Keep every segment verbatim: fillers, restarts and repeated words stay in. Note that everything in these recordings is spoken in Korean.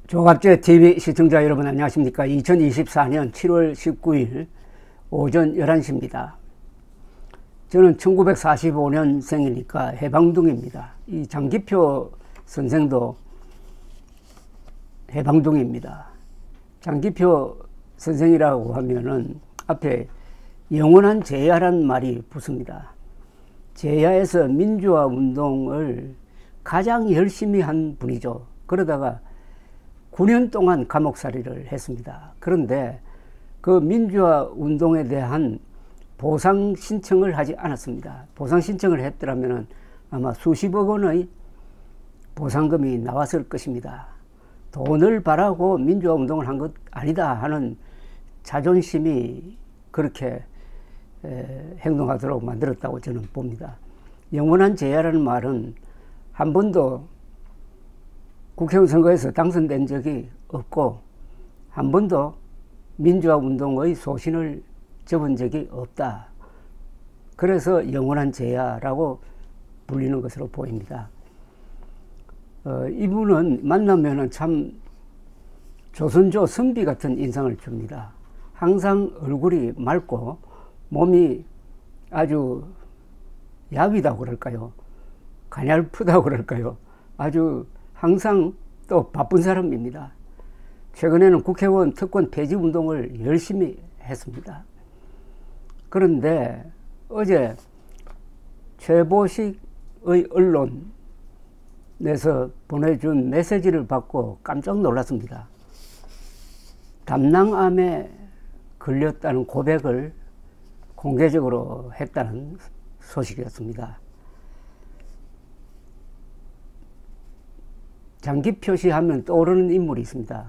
조갑제 티비 시청자 여러분 안녕하십니까. 이천이십사년 칠월 십구일 오전 열한 시입니다. 저는 천구백사십오년생이니까 해방둥입니다. 이 장기표 선생도 해방둥입니다. 장기표 선생이라고 하면은 앞에 영원한 제야란 말이 붙습니다. 제야에서 민주화 운동을 가장 열심히 한 분이죠. 그러다가 구 년 동안 감옥살이를 했습니다. 그런데 그 민주화 운동에 대한 보상 신청을 하지 않았습니다. 보상 신청을 했더라면 아마 수십억 원의 보상금이 나왔을 것입니다. 돈을 바라고 민주화 운동을 한 것 아니다 하는 자존심이 그렇게 에, 행동하도록 만들었다고 저는 봅니다. 영원한 제야라는 말은 한 번도 국회의원 선거에서 당선된 적이 없고 한 번도 민주화 운동의 소신을 접은 적이 없다. 그래서 영원한 제야라고 불리는 것으로 보입니다. 어, 이분은 만나면 참 조선조 선비 같은 인상을 줍니다. 항상 얼굴이 맑고 몸이 아주 야위다고 그럴까요? 가냘프다고 그럴까요? 아주 항상 또 바쁜 사람입니다. 최근에는 국회의원 특권 폐지 운동을 열심히 했습니다. 그런데 어제 최보식의 언론에서 보내준 메시지를 받고 깜짝 놀랐습니다. 담낭암에 걸렸다는 고백을 공개적으로 했다는 소식이었습니다. 장기 표시하면 떠오르는 인물이 있습니다.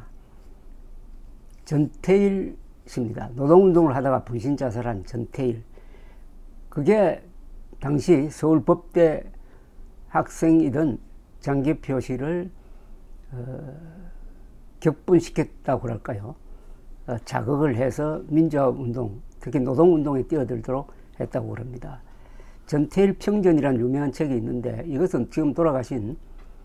전태일 씨입니다. 노동운동을 하다가 분신자살한 전태일. 그게 당시 서울법대 학생이던 장기표 씨를 어, 격분시켰다고 할까요? 어, 자극을 해서 민주화운동, 특히 노동운동에 뛰어들도록 했다고 그럽니다. 전태일 평전이라는 유명한 책이 있는데 이것은 지금 돌아가신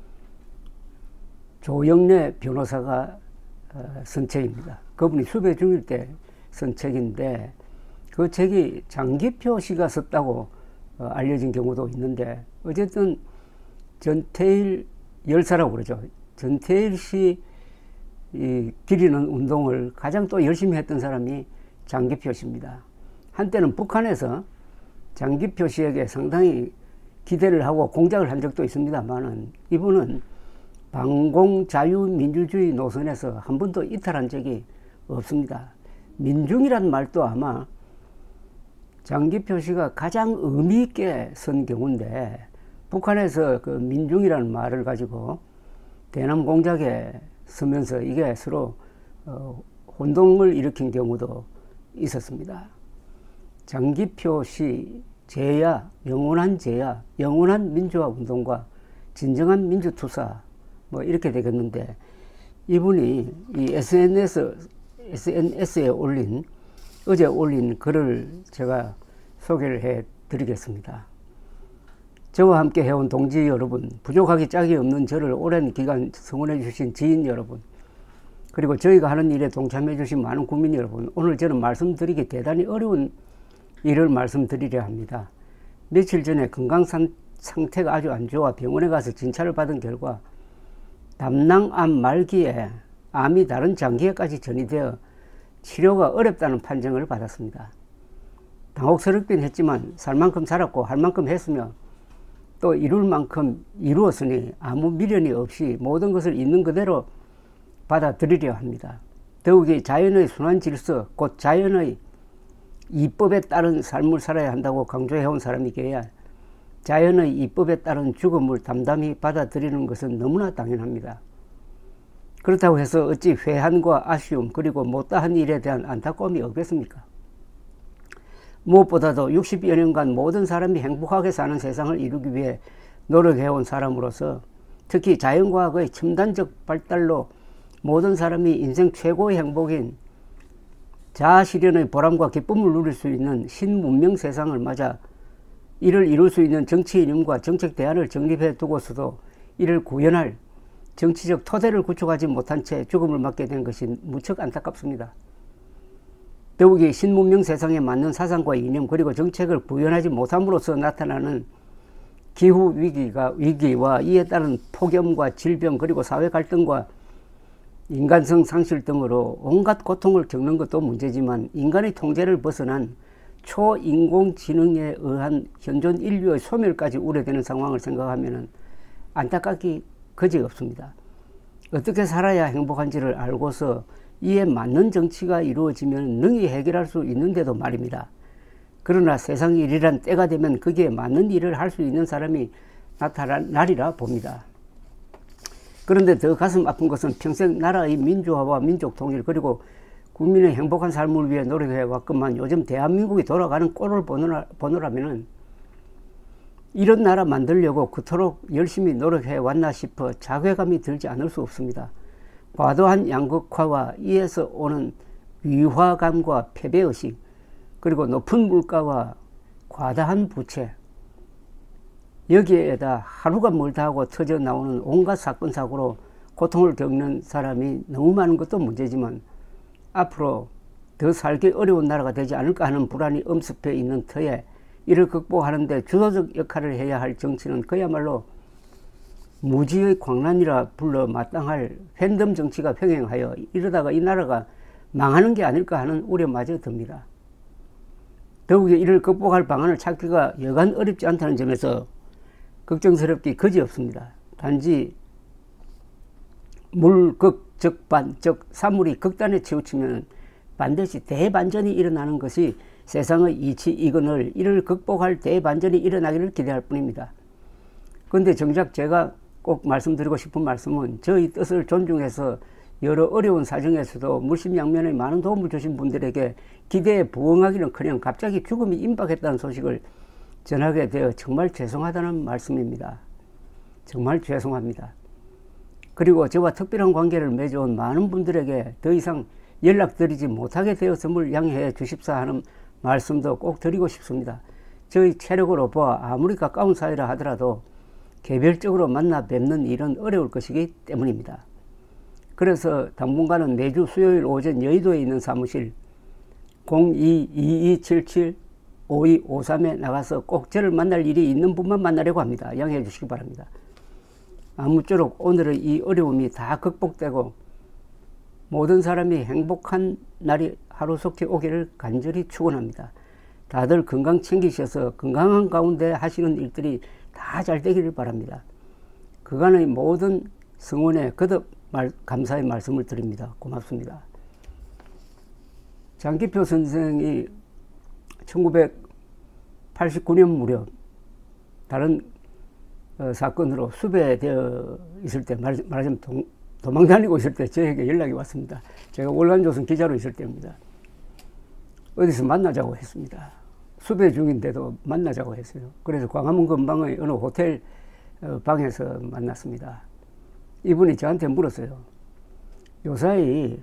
조영래 변호사가 어, 쓴 책입니다. 그분이 수배 중일 때 쓴 책인데 그 책이 장기표 씨가 썼다고 어, 알려진 경우도 있는데 어쨌든 전태일 열사라고 그러죠. 전태일 씨 이 기리는 운동을 가장 또 열심히 했던 사람이 장기표 씨입니다. 한때는 북한에서 장기표 씨에게 상당히 기대를 하고 공작을 한 적도 있습니다만은 이분은 반공자유민주주의 노선에서 한 번도 이탈한 적이 없습니다. 민중이란 말도 아마 장기표 씨가 가장 의미 있게 쓴 경우인데 북한에서 그 민중이라는 말을 가지고 대남 공작에 쓰면서 이게 서로 어, 혼동을 일으킨 경우도 있었습니다. 장기표 씨 제야, 영원한 제야, 영원한 민주화 운동과 진정한 민주투사 뭐 이렇게 되겠는데 이분이 이 에스엔에스, 에스엔에스에 올린 어제 올린 글을 제가 소개를 해 드리겠습니다. 저와 함께 해온 동지 여러분, 부족하기 짝이 없는 저를 오랜 기간 성원해 주신 지인 여러분, 그리고 저희가 하는 일에 동참해 주신 많은 국민 여러분, 오늘 저는 말씀드리기 대단히 어려운 일을 말씀드리려 합니다. 며칠 전에 건강 상태가 아주 안 좋아 병원에 가서 진찰을 받은 결과 담낭암 말기에 암이 다른 장기에까지 전이되어 치료가 어렵다는 판정을 받았습니다. 당혹스럽긴 했지만 살 만큼 살았고 할 만큼 했으며 또 이룰 만큼 이루었으니 아무 미련이 없이 모든 것을 있는 그대로 받아들이려 합니다. 더욱이 자연의 순환 질서, 곧 자연의 이법에 따른 삶을 살아야 한다고 강조해온 사람이기에 자연의 이법에 따른 죽음을 담담히 받아들이는 것은 너무나 당연합니다. 그렇다고 해서 어찌 회한과 아쉬움 그리고 못다한 일에 대한 안타까움이 없겠습니까? 무엇보다도 육십여 년간 모든 사람이 행복하게 사는 세상을 이루기 위해 노력해온 사람으로서 특히 자연과학의 첨단적 발달로 모든 사람이 인생 최고의 행복인 자아실현의 보람과 기쁨을 누릴 수 있는 신문명 세상을 맞아 이를 이룰 수 있는 정치이념과 정책 대안을 정립해 두고서도 이를 구현할 정치적 토대를 구축하지 못한 채 죽음을 맞게 된 것이 무척 안타깝습니다. 더욱이 신문명 세상에 맞는 사상과 이념 그리고 정책을 구현하지 못함으로써 나타나는 기후 위기가, 위기와 이에 따른 폭염과 질병 그리고 사회 갈등과 인간성 상실 등으로 온갖 고통을 겪는 것도 문제지만 인간의 통제를 벗어난 초인공지능에 의한 현존 인류의 소멸까지 우려되는 상황을 생각하면 안타깝기 그지없습니다. 어떻게 살아야 행복한지를 알고서 이에 맞는 정치가 이루어지면 능히 해결할 수 있는데도 말입니다. 그러나 세상 일이란 때가 되면 거기에 맞는 일을 할 수 있는 사람이 나타나리라 봅니다. 그런데 더 가슴 아픈 것은 평생 나라의 민주화와 민족 통일 그리고 국민의 행복한 삶을 위해 노력해 왔건만 요즘 대한민국이 돌아가는 꼴을 보느라, 보느라면 이런 나라 만들려고 그토록 열심히 노력해 왔나 싶어 자괴감이 들지 않을 수 없습니다. 과도한 양극화와 이에서 오는 위화감과 패배의식 그리고 높은 물가와 과다한 부채 여기에다 하루가 멀다 하고 터져 나오는 온갖 사건 사고로 고통을 겪는 사람이 너무 많은 것도 문제지만 앞으로 더 살기 어려운 나라가 되지 않을까 하는 불안이 엄습해 있는 터에 이를 극복하는 데 주도적 역할을 해야 할 정치는 그야말로 무지의 광란이라 불러 마땅할 팬덤 정치가 평행하여 이러다가 이 나라가 망하는 게 아닐까 하는 우려마저 듭니다. 더욱이 이를 극복할 방안을 찾기가 여간 어렵지 않다는 점에서 걱정스럽기 그지없습니다. 단지 물극적반 즉 사물이 극단에 치우치면 반드시 대반전이 일어나는 것이 세상의 이치이건을 이를 극복할 대반전이 일어나기를 기대할 뿐입니다. 그런데 정작 제가 꼭 말씀드리고 싶은 말씀은 저희 뜻을 존중해서 여러 어려운 사정에서도 물심양면에 많은 도움을 주신 분들에게 기대에 부응하기는커녕 갑자기 죽음이 임박했다는 소식을 전하게 되어 정말 죄송하다는 말씀입니다. 정말 죄송합니다. 그리고 저와 특별한 관계를 맺어온 많은 분들에게 더 이상 연락드리지 못하게 되었음을 양해해 주십사 하는 말씀도 꼭 드리고 싶습니다. 저희 체력으로 보아 아무리 가까운 사이라 하더라도 개별적으로 만나 뵙는 일은 어려울 것이기 때문입니다. 그래서 당분간은 매주 수요일 오전 여의도에 있는 사무실 공이 이이칠칠 오이오삼에 나가서 꼭 저를 만날 일이 있는 분만 만나려고 합니다. 양해해 주시기 바랍니다. 아무쪼록 오늘의 이 어려움이 다 극복되고 모든 사람이 행복한 날이 하루속히 오기를 간절히 축원합니다. 다들 건강 챙기셔서 건강한 가운데 하시는 일들이 다 잘 되기를 바랍니다. 그간의 모든 성원에 거듭 말, 감사의 말씀을 드립니다. 고맙습니다. 장기표 선생이 천구백팔십구 년 무렵 다른 어, 사건으로 수배되어 있을 때 말, 말하자면 동, 도망 다니고 있을 때 저에게 연락이 왔습니다. 제가 월간조선 기자로 있을 때입니다. 어디서 만나자고 했습니다. 수배 중인데도 만나자고 했어요. 그래서 광화문 근방의 어느 호텔 방에서 만났습니다. 이분이 저한테 물었어요. 요사이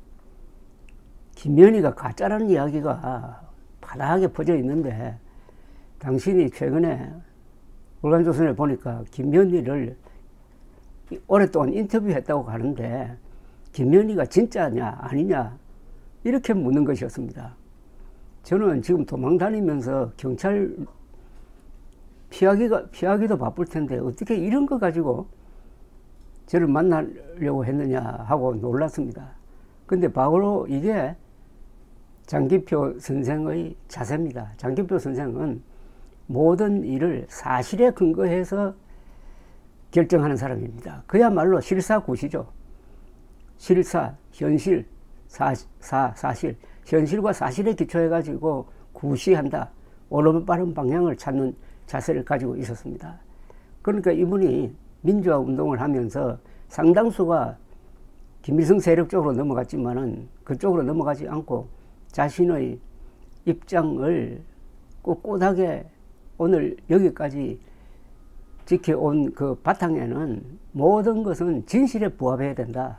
김연희가 가짜라는 이야기가 파다하게 퍼져 있는데 당신이 최근에 월간조선에 보니까 김연희를 오랫동안 인터뷰했다고 하는데 김연희가 진짜냐 아니냐 이렇게 묻는 것이었습니다. 저는 지금 도망 다니면서 경찰 피하기가, 피하기도 바쁠 텐데 어떻게 이런 거 가지고 저를 만나려고 했느냐 하고 놀랐습니다. 근데 바로 이게 장기표 선생의 자세입니다. 장기표 선생은 모든 일을 사실에 근거해서 결정하는 사람입니다. 그야말로 실사구시죠. 실사, 현실, 사, 사, 사실. 현실과 사실에 기초해가지고 구시한다. 올바른 방향을 찾는 자세를 가지고 있었습니다. 그러니까 이분이 민주화 운동을 하면서 상당수가 김일성 세력 쪽으로 넘어갔지만은 그쪽으로 넘어가지 않고 자신의 입장을 꿋꿋하게 오늘 여기까지 지켜온 그 바탕에는 모든 것은 진실에 부합해야 된다가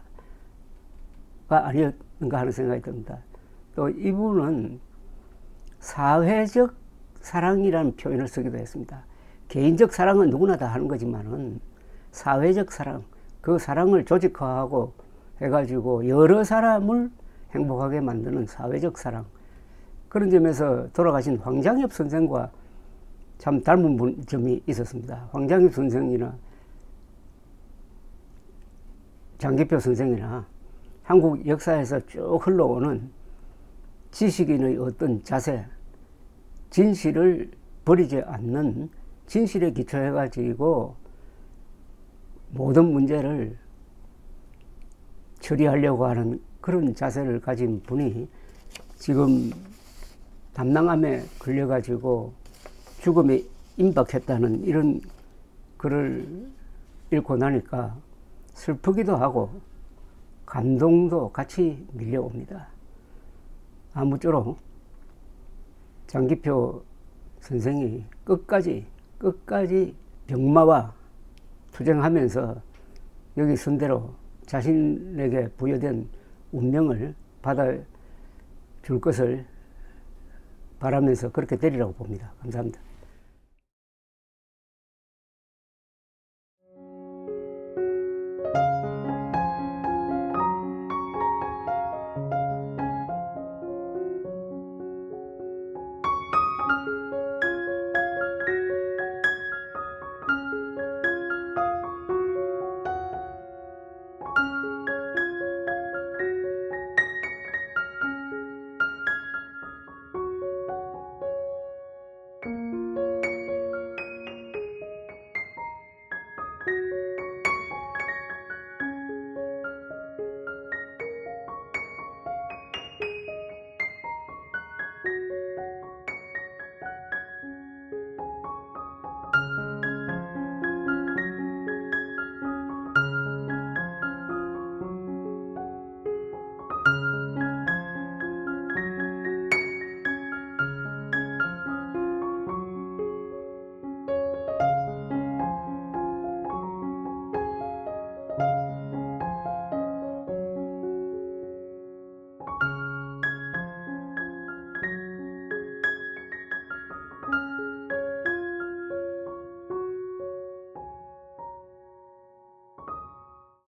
아니었는가 하는 생각이 듭니다. 또 이분은 사회적 사랑이라는 표현을 쓰기도 했습니다. 개인적 사랑은 누구나 다 하는 거지만은 사회적 사랑, 그 사랑을 조직화하고 해가지고 여러 사람을 행복하게 만드는 사회적 사랑. 그런 점에서 돌아가신 황장엽 선생과 참 닮은 분, 점이 있었습니다. 황장엽 선생이나 장기표 선생이나 한국 역사에서 쭉 흘러오는 지식인의 어떤 자세, 진실을 버리지 않는, 진실에 기초해가지고 모든 문제를 처리하려고 하는 그런 자세를 가진 분이 지금 담낭암에 걸려가지고 죽음에 임박했다는 이런 글을 읽고 나니까 슬프기도 하고 감동도 같이 밀려옵니다. 아무쪼록 장기표 선생이 끝까지 끝까지 병마와 투쟁하면서 여기 선대로 자신에게 부여된 운명을 받아줄 것을 바라면서 그렇게 되리라고 봅니다. 감사합니다.